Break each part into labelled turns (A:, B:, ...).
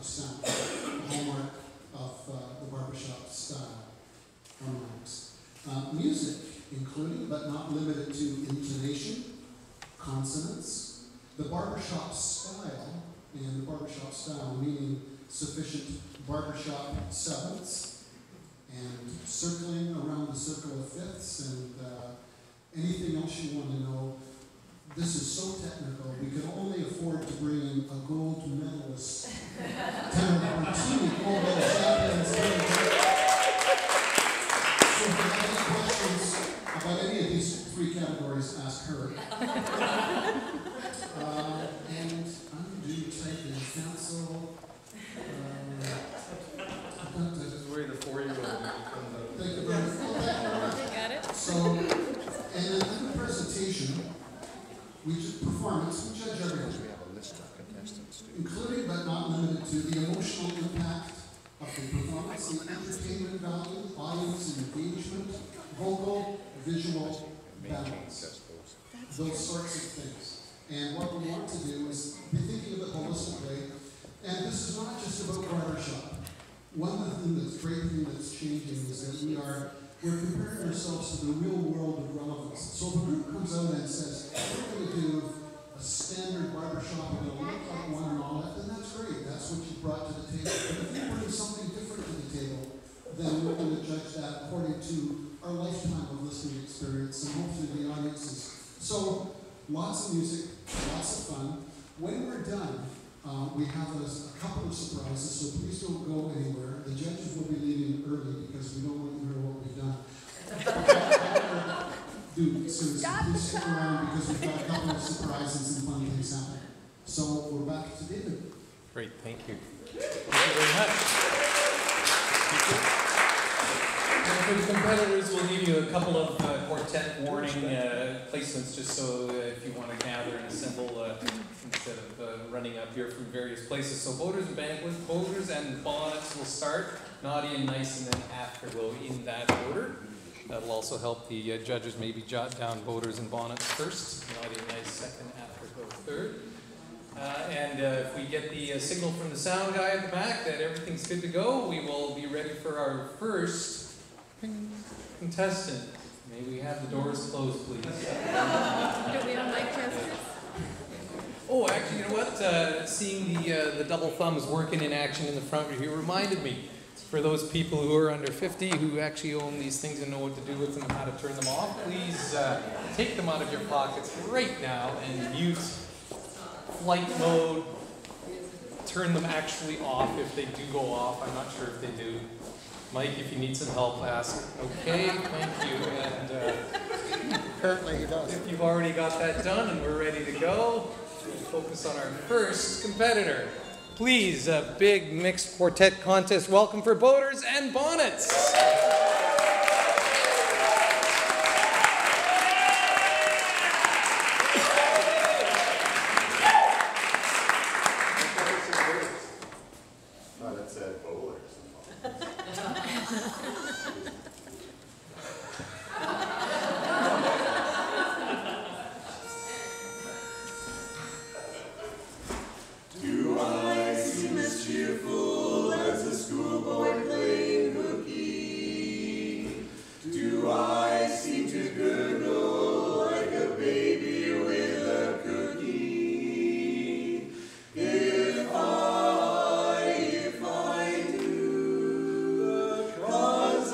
A: of sound, the hallmark of the barbershop style harmonics. Music, including but not limited to intonation, consonants, the barbershop style, and the barbershop style meaning sufficient barbershop sevenths, and circling around the circle of fifths, and anything else you want to know. This is so technical, we could only afford to bring in a gold medalist, tenor Martini, gold medal champions. So if you have any questions about any of these three categories, ask her. And undue type and cancel.
B: This is where the 4-year-old comes out.
A: Thank you very much.
C: Got it?
A: So, and in the presentation, performance, we judge everything.
D: We have a list of contestants,
A: Including but not limited to the emotional impact of the performance, the entertainment value, audience engagement, vocal, visual balance, those sorts of things. And what we want to do is be thinking of it holistically. And this is not just about barbershop. One of the things that's great thing that's changing is that we're comparing ourselves to the real world of relevance. So if a group comes out and says, we're going to do a standard barbershop and it'll look like one and all that, then that's great. That's what you brought to the table. But if you bring something different to the table, then we're going to judge that according to our lifetime of listening experience and hopefully the audiences. So lots of music, lots of fun. When we're done, we have a couple of surprises, so please don't go anywhere. The judges will be leaving early because we don't want to hear what we've done. Dude, seriously, please stick around because we've got a couple of surprises and fun things happening. So we're back to David.
B: Great, thank you. Thank you very much. And for the competitors, we'll give you a couple of quartet warning placements just so if you want to gather and assemble instead of running up here from various places. So Boaters and Banquets, Boaters and Bonnets will start, Naughty and Nice, and then After will in that order. That'll also help the judges maybe jot down Boaters and Bonnets first, Naughty and Nice second, After go third. And if we get the signal from the sound guy at the back that everything's good to go, we will be ready for our first contestant. May we have the doors closed, please.
C: Do we have mic testers?
B: Oh, actually, you know what? Seeing the double thumbs working in action in the front here reminded me, for those people who are under 50 who actually own these things and know what to do with them, how to turn them off, please take them out of your pockets right now and mute flight mode. Turn them actually off if they do go off. I'm not sure if they do. Mike, if you need some help, ask. Okay, thank you. And
D: apparently he does.
B: if you've already got that done and we're ready to go, we'll focus on our first competitor. Please, a big mixed quartet contest welcome for Boaters and Bonnets.
E: Cause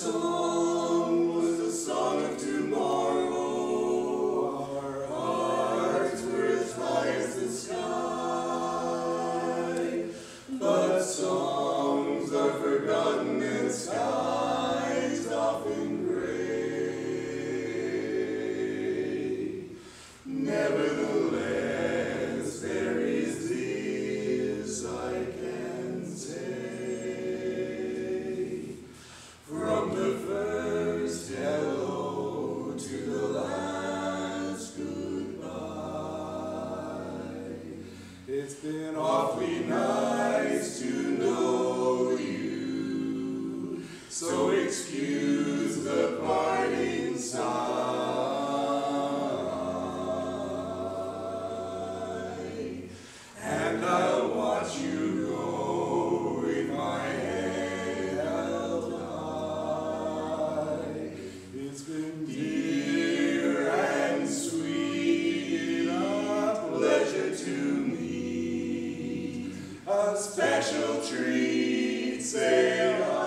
E: song was the song of tomorrow. Our hearts were as high as the sky. But songs are forgotten and skies often gray. Nevertheless, there is this I can say. From the first hello to the last goodbye, it's been awfully nice to know you, so excuse the parting sigh, and I'll watch you go with my head held high. It's been dear and sweet, a pleasure to me, a special treat, say I.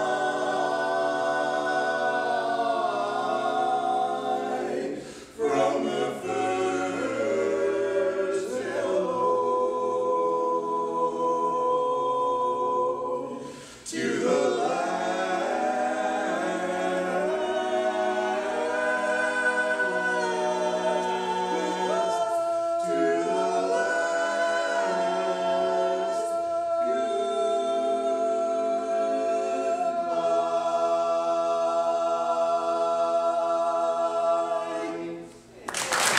E: From the first hello to the last, to the last goodbye.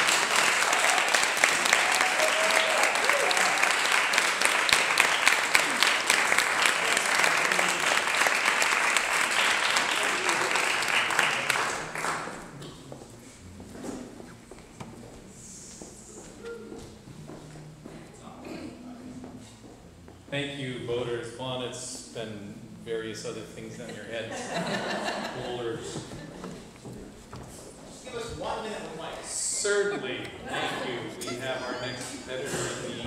B: Thank you, voters, bonnets, and various other things on your heads. Boulders.
F: Give us 1 minute with Mike.
B: Certainly. Thank you. We have our next competitor in the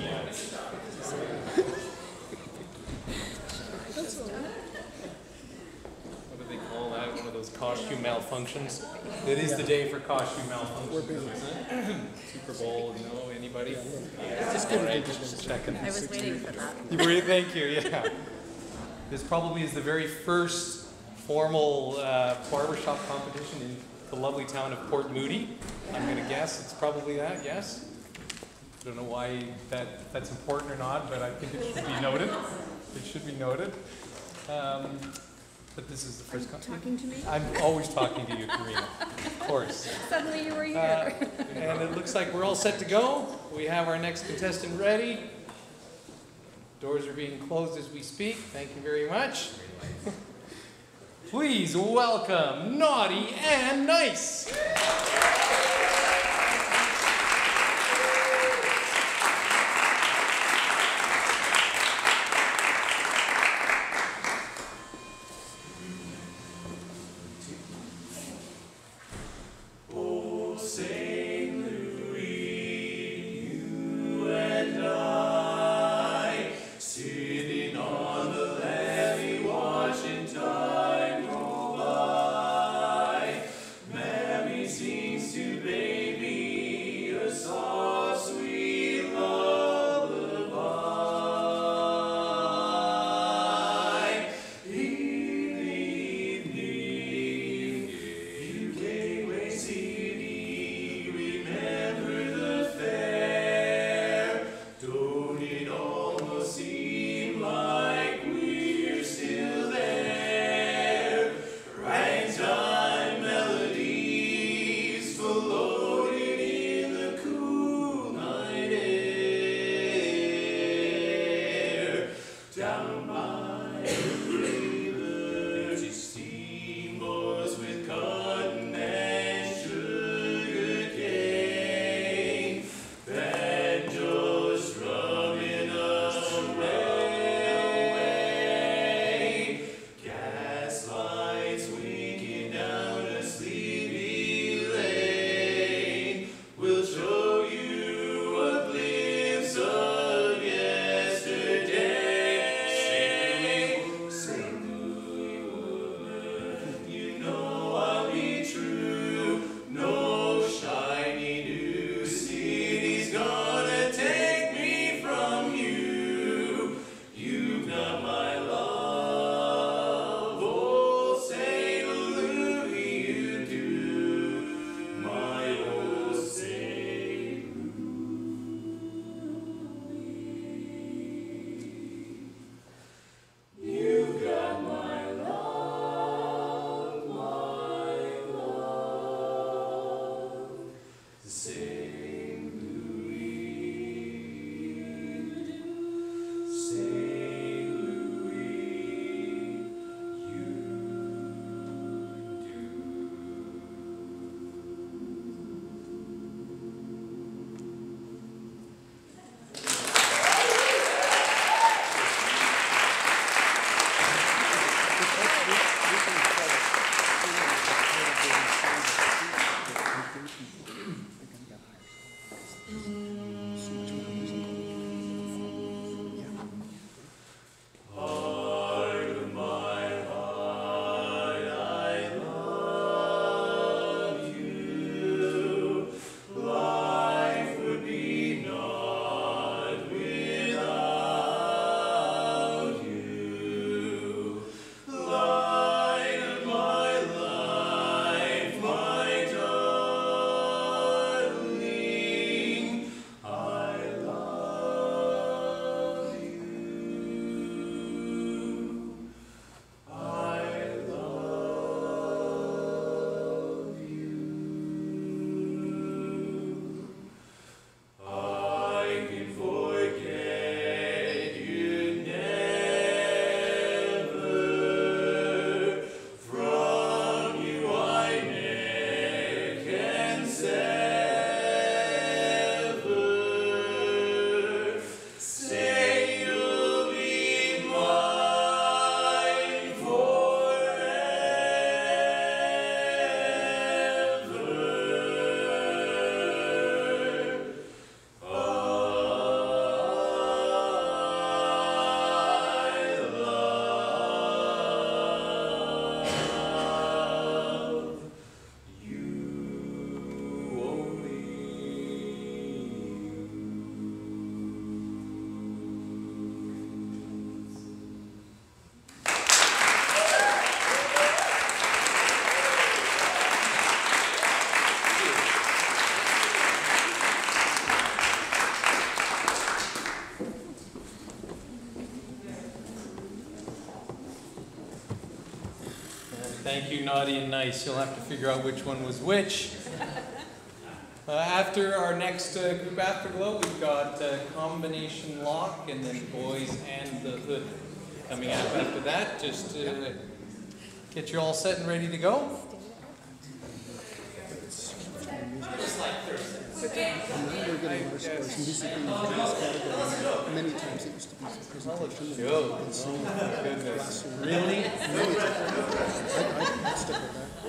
B: what do they call that? One of those costume malfunctions. It is the day for costume malfunctions, isn't it? Super Bowl, no, anybody? Just checking.
C: I was waiting for that.
B: You were, thank you, yeah. This probably is the very first formal barbershop competition in the lovely town of Port Moody. I'm going to guess it's probably that, yes? I don't know why that's important or not, but I think it should be noted. It should be noted. But this is the first competition.
C: Talking to me?
B: I'm always talking to you, Karina, of course.
C: Suddenly you were here.
B: And it looks like we're all set to go. We have our next contestant ready. Doors are being closed as we speak. Thank you very much. Please welcome Naughty and Nice.
E: Oh, St. Louis, you and I, sitting on the levee, watching time go by. Mammy sings
B: Thank you, naughty and nice. You'll have to figure out which one was which. After our next group Afterglow, we've got Combination Lock and then Boys and the Hood coming up after that. Just get you all set and ready to go.
D: And now we're getting more scores. Music in the jazz category. Many times it used to be presentation and singing.
B: Goodness. Really?
D: Many times. I'd stick with that.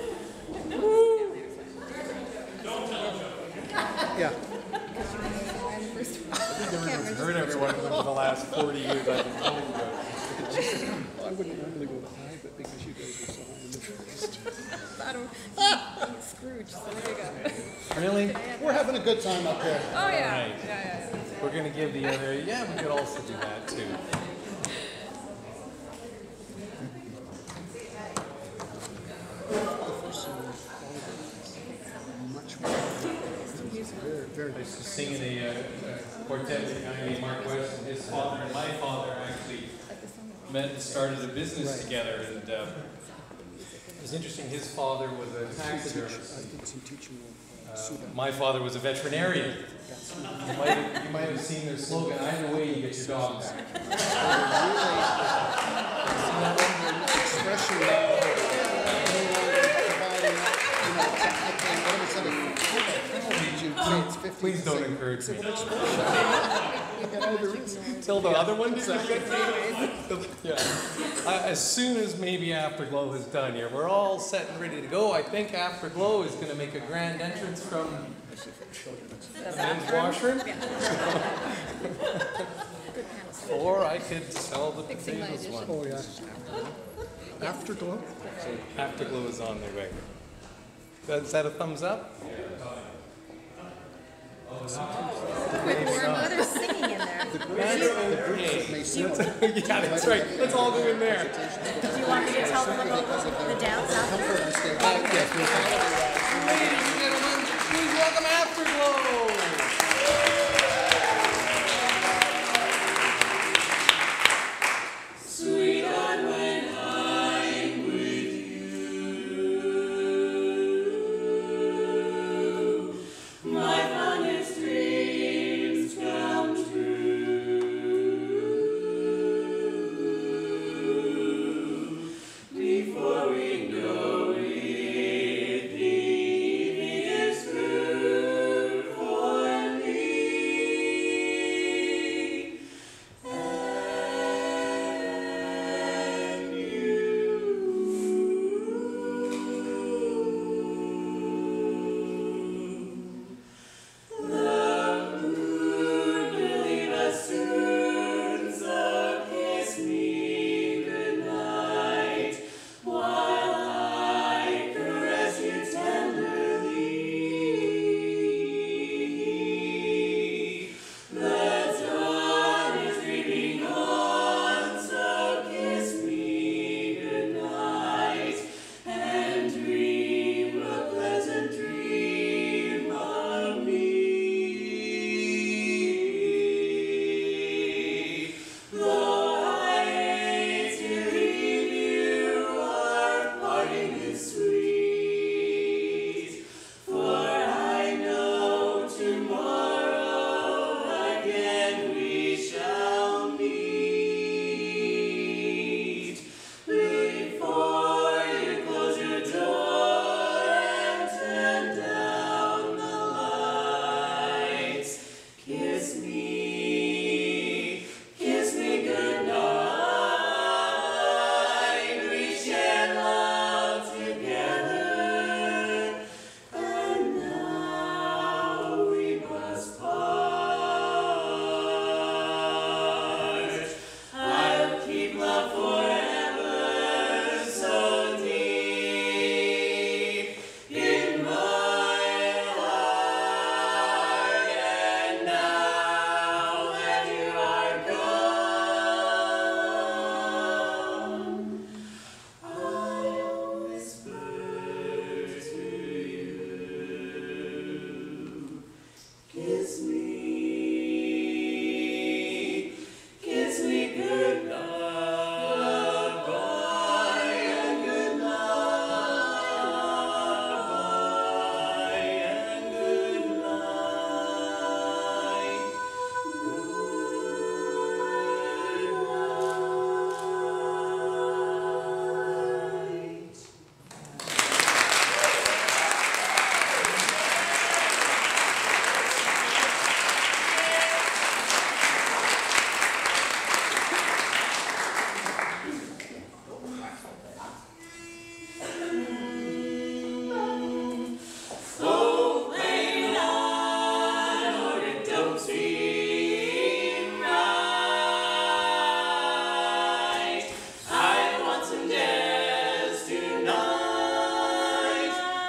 D: Yeah.
B: I've heard every one of them for the last 40 years I've been coming to.
D: Well, I wouldn't normally go high, but because you guys were so high in the first.
C: Scrooge, so there you go.
B: Really?
A: We're having a good time up there.
C: Oh, yeah.
B: Right.
C: Yeah.
B: We're going to give the other, yeah, we could also do that too.
D: The first song was much more. Very, very
B: I used to sing in a quartet with a guy named Mark West, and his father and my father actually met and started a business together. And it was interesting, his father was a taxidermist.
D: I did some teaching with
B: My father was a veterinarian. You might have seen their slogan, either way you get your dog back.
D: expression
B: Please don't encourage me. Till the other one did yeah. As soon as maybe Afterglow is done here, we're all set and ready to go. I think Afterglow is going to make a grand entrance from the men's washroom. Or I could sell the potatoes one.
D: Oh, yeah. Afterglow?
B: Afterglow is on their way. Is that a thumbs up?
C: With warm weather singing in there.
B: Yeah, that's right. Let's all go in there.
C: Do you want me to tell them about the dance after?
B: Ladies and gentlemen, please welcome Afterglow.
E: Before we go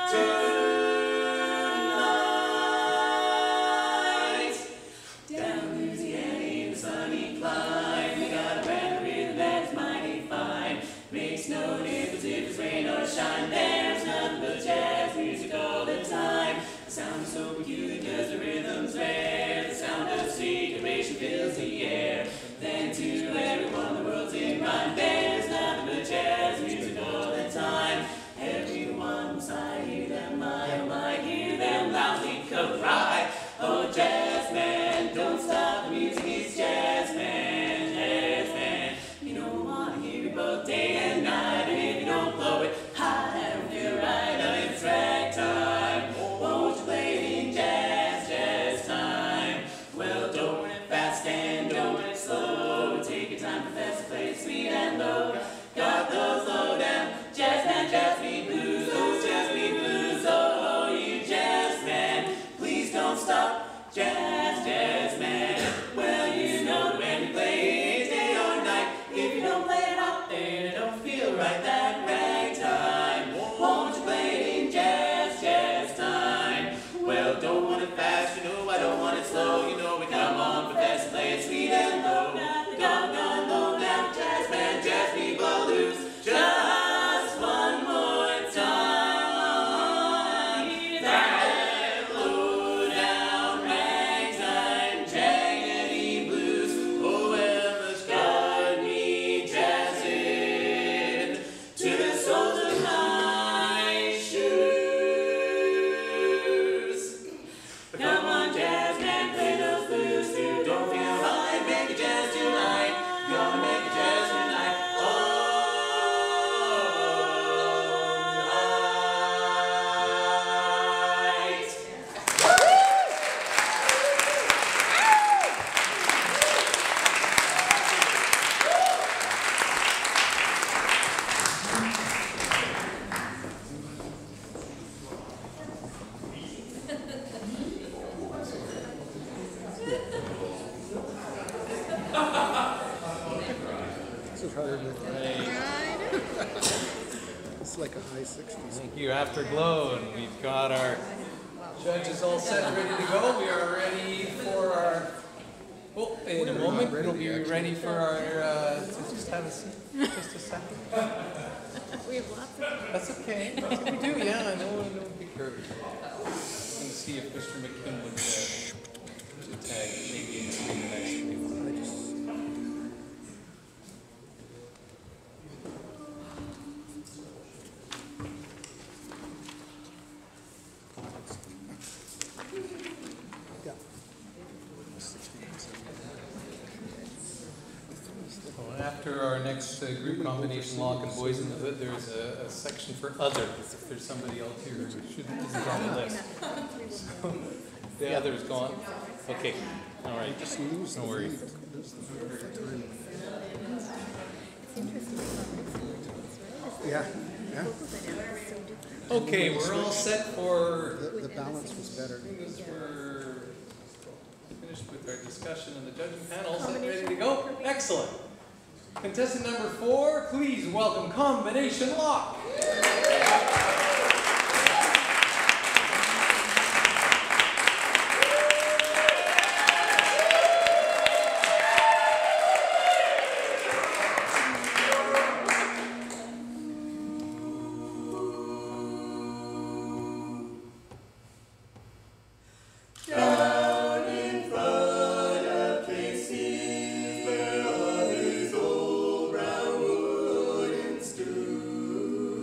F: tonight. Down Louisiana in the sunny clime, we got a brand new rhythm that's mighty fine. Makes no difference if it's rain or shine, there's nothing but jazz music all the time. The sound is so peculiar because the rhythm's rare. The sound of syncoration fills the air. Then to everyone the world's in rhyme, there's nothing but jazz music all the time. Everyone beside, hear them, oh my, hear them loudly cry. Oh jazz man, don't stop, the music is jazz man, jazz man. You don't want to hear it both day and night, and if you don't blow it high, that don't feel right. Now it's ragtime, won't you play it in jazz, jazz time? Well, don't run it fast and don't run it slow. Take your time, professor, play it sweet and low. Got those low down jazz man, jazz beat blues, those jazz beat blues. Oh, you jazz man, please don't stop. Jazz, jazz man. Well, you know when you play it day or night. If you don't play it out there, it don't feel right. That ragtime, won't you play it in jazz, jazz time? Well, don't want it fast, you know I don't want it slow. You know we come on, professor, play it sweet and low. Down, down, low down, jazz man, jazz beat blues. Just one more time. That low down ragtime jaggedy blues. Oh, Emma's got me jazzing to the soles of my shoes. Come on, jazz man, play those blues too. Don't feel right, make it jazz tonight. Gonna make it jazz tonight. All night.
D: This is harder than it's like a high 60s.
B: Thank you, Afterglow, and we've got our judges all set and ready to go. We are ready for our, oh, in a moment, we'll be ready for our, just have a seat, just a second.
C: We have lots of.
B: That's okay, we do, yeah, I know, be careful. Let me see if Mr. McKim would tag maybe into the next meeting.
D: Yeah.
B: Well, after our next group combination lock and boys in the hood, there's a section for other. If there's somebody else here who shouldn't isn't on the list. So, the other's gone. Okay. All right.
D: Just lose
B: No worries.
C: It's interesting.
D: Yeah, yeah.
C: Vocal dynamics is so different.
B: Okay, we're all set for.
D: The balance was better.
B: We're finished with our discussion and the judging panel, set ready to go. Excellent. Contestant number 4, please welcome Combination Lock.
F: Down in front of Casey's, there are his old brown wooden stool.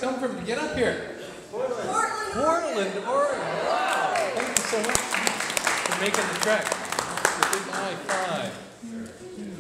B: come from to get up here? Portland, Oregon. Wow. Thank you so much for making the trek. A big high five.